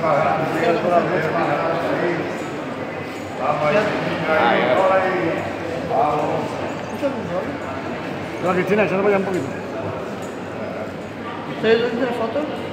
La Cristina, échate para allá un poquito. ¿Ustedes dónde las fotos?